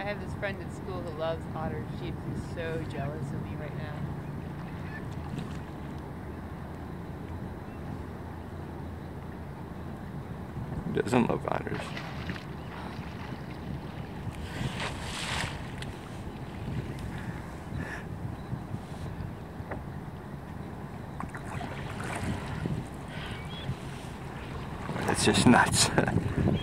have this friend at school who loves otters. She's so jealous of me right now. Who doesn't love otters? It's just nuts.